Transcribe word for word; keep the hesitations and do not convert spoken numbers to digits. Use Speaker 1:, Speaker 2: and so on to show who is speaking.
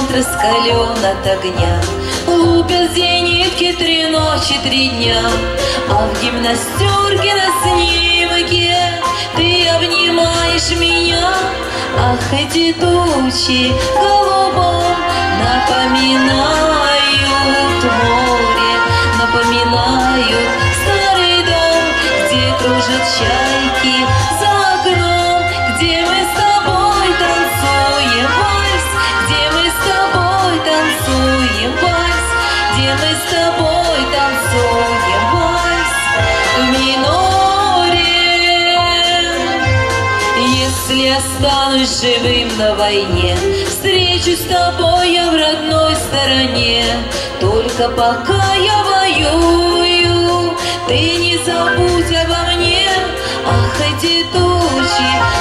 Speaker 1: горизонт раскален от огня. Лупят зенитки три ночи, три дня, а в гимнастерке на снимке ты обнимаешь меня. Ах, эти тучи голубом напоминают море, напоминают старый дом, где кружат чайки за окном, где мы с тобой танцуем вальс, где мы с тобой танцуем вальс, где мы с тобой танцуем вальс в миноре. Если останусь живым на войне, встречусь с тобой я в родной стороне. Только пока я воюю, ты не забудь обо мне. Ах, эти тучи